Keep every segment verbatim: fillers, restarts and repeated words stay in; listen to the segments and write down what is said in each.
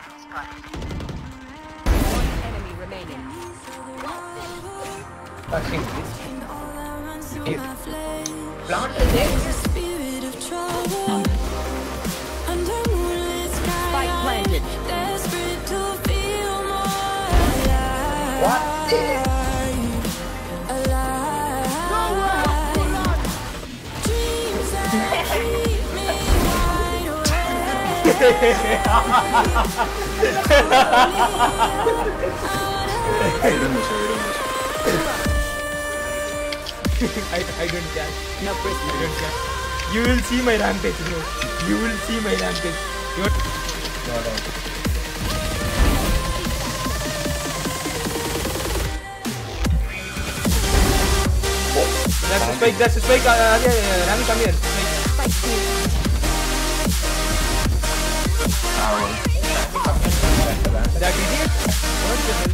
enemy remaining. Touching this. Plant is there. Spike planted. What? I, I don't care. No press. I don't care. You will see my rampage, bro. You will see my rampage. You're... No, no. That's a spike, that's a spike. Uh, uh, yeah, yeah, Rami, come here. Spike. That idiot? What the hell?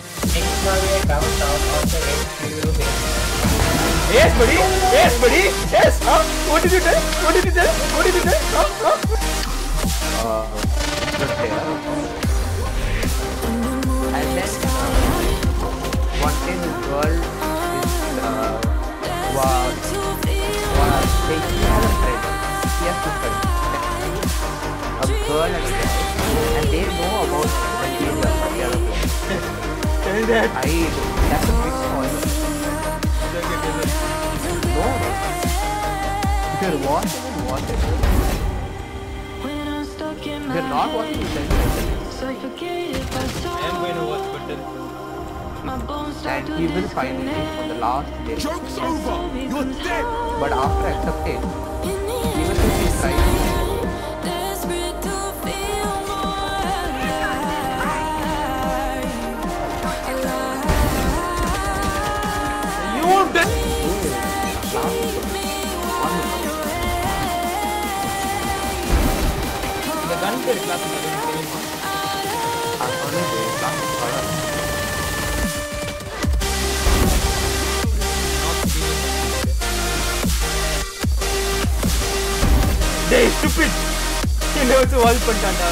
Yes, buddy. Yes, buddy. Yes. Huh? What did you tell? What did you tell? What did you tell? Huh? Huh? Uh, okay. And then one thing this girl is uh, was was they she has a friend. She has two friends. A girl and a guy, and they know about the game of the other player. Tell that. I that's a big spoiler. No, if you're watching it, watch it. If you're not watching it, then I am going to watch Vulture. and he will find it on the last day. Joke's over! You're dead! But after accepting, even if he tries You're dead! The gun is classic. I'm only doing classic color. They stupid! You know it's a wall pantanda.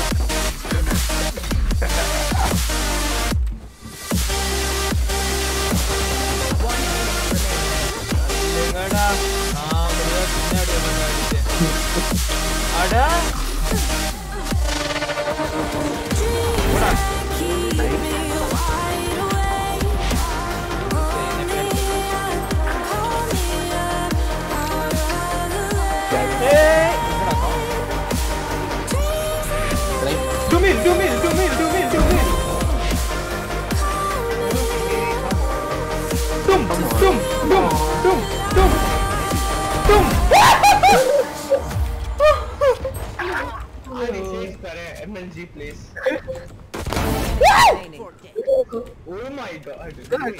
Ada. Ah, benar benar dia benar dia. Ada. Mana? Hey! Do mil, do mil, do mil, do mil, do mil. Dum, dum, dum, dum, dum, dum. M L G please. Oh my god.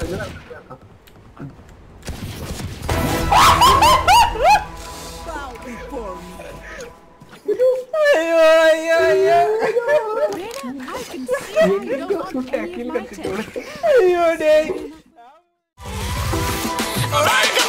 Ayo, ayo, ayo. I can see you don't want any of my tech. Ayo, deh. Alright.